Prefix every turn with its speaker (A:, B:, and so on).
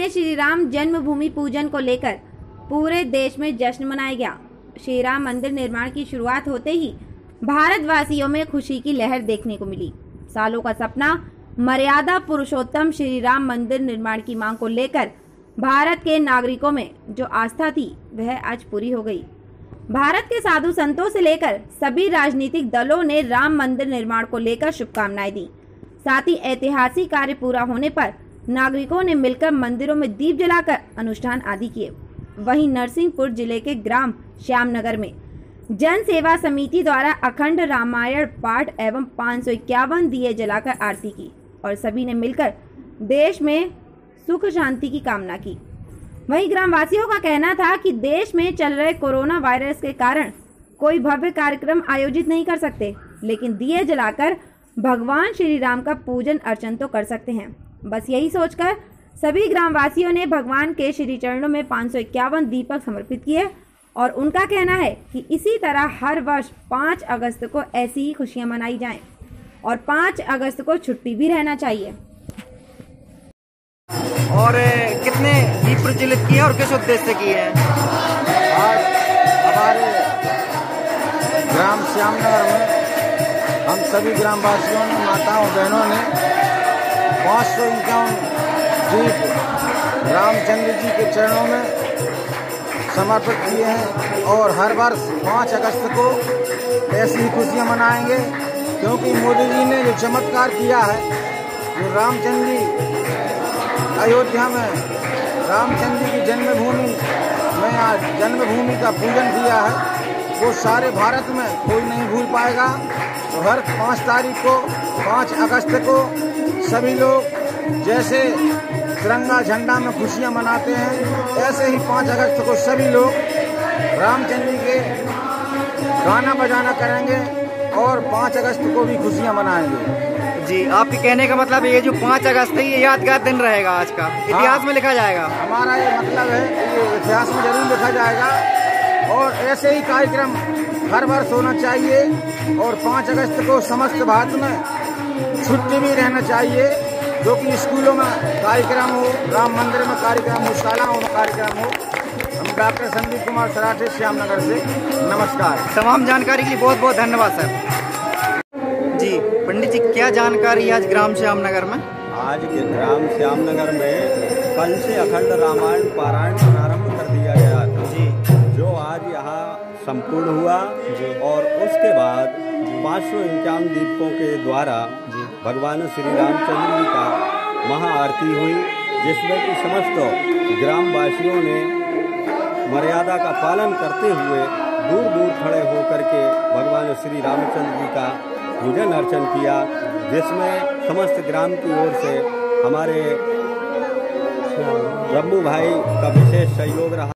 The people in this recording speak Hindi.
A: में श्री राम जन्मभूमि पूजन को लेकर पूरे देश में जश्न मनाया गया। श्री राम मंदिर निर्माण की शुरुआत होते ही भारतवासियों में खुशी की लहर देखने को मिली। सालों का सपना मर्यादा पुरुषोत्तम श्री राम मंदिर निर्माण की मांग को लेकर भारत के नागरिकों में जो आस्था थी वह आज पूरी हो गई। भारत के साधु संतों से लेकर सभी राजनीतिक दलों ने राम मंदिर निर्माण को लेकर शुभकामनाएं दी। साथ ही ऐतिहासिक कार्य पूरा होने पर नागरिकों ने मिलकर मंदिरों में दीप जलाकर अनुष्ठान आदि किए। वहीं नरसिंहपुर जिले के ग्राम श्यामनगर में जन सेवा समिति द्वारा अखंड रामायण पाठ एवं 551 दिए जलाकर आरती की और सभी ने मिलकर देश में सुख शांति की कामना की। वहीं ग्रामवासियों का कहना था कि देश में चल रहे कोरोना वायरस के कारण कोई भव्य कार्यक्रम आयोजित नहीं कर सकते, लेकिन दिए जलाकर भगवान श्री राम का पूजन अर्चन तो कर सकते हैं। बस यही सोचकर सभी ग्रामवासियों ने भगवान के श्री चरणों में 551 दीपक समर्पित किए और उनका कहना है कि इसी तरह हर वर्ष 5 अगस्त को ऐसी ही खुशियां मनाई जाएं और 5 अगस्त को छुट्टी भी रहना चाहिए।
B: और कितने दीप प्रज्वलित किए और किस उद्देश्य से किए हैं?
C: आज हमारे ग्राम श्यामनगर में हम सभी ग्रामवासियों ने, माताओं बहनों ने 551 दीप रामचंद्र जी के चरणों में समर्पित किए हैं और हर वर्ष 5 अगस्त को ऐसी ही खुशियां मनाएंगे, क्योंकि मोदी जी ने जो चमत्कार किया है, जो रामचंद्र जी अयोध्या में रामचंद्र जी की जन्मभूमि में आज जन्मभूमि का पूजन किया है, वो सारे भारत में कोई नहीं भूल पाएगा। तो हर 5 तारीख को 5 अगस्त को सभी लोग जैसे तिरंगा झंडा में खुशियां मनाते हैं, ऐसे ही 5 अगस्त को सभी लोग रामचंद्र जी के गाना बजाना करेंगे और 5 अगस्त को भी खुशियां मनाएंगे।
B: जी, आपके कहने का मतलब ये जो 5 अगस्त है ये यादगार दिन रहेगा, आज का इतिहास में लिखा जाएगा।
C: हमारा ये मतलब है कि ये इतिहास में जरूर लिखा जाएगा और ऐसे ही कार्यक्रम हर वर्ष होना चाहिए और 5 अगस्त को समस्त भारत में छुट्टी भी रहना चाहिए, जो कि स्कूलों में कार्यक्रम हो, राम मंदिर में कार्यक्रम हो, शालाओं में कार्यक्रम हो। हम डॉक्टर संदीप कुमार सराठे श्यामनगर से नमस्कार।
B: तमाम जानकारी के लिए बहुत बहुत धन्यवाद सर। जी पंडित जी, क्या जानकारी आज ग्राम श्यामनगर में?
D: आज के ग्राम श्यामनगर में कल से अखंड रामायण पारायण प्रारंभ कर दिया गया था जी, जो आज यहाँ संपूर्ण हुआ जी। और उसके बाद 551 दीपकों के द्वारा जी भगवान श्री रामचंद्र जी का महाआरती हुई, जिसमें कि समस्त ग्रामवासियों ने मर्यादा का पालन करते हुए दूर दूर खड़े होकर के भगवान श्री रामचंद्र जी का पूजन अर्चन किया, जिसमें समस्त ग्राम की ओर से हमारे ब्रह्मू भाई का विशेष सहयोग रहा।